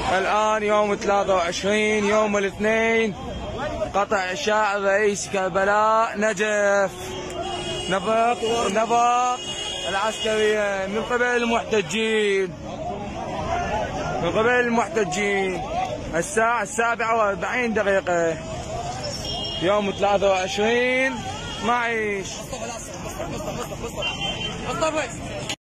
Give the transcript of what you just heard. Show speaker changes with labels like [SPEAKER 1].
[SPEAKER 1] الآن يوم 23 يوم الاثنين، قطع إشاع رئيس كربلاء نجف. نبط العسكرية من قبل المحتجين، من قبل المحتجين. الساعة 7:40 يوم 23 معيش.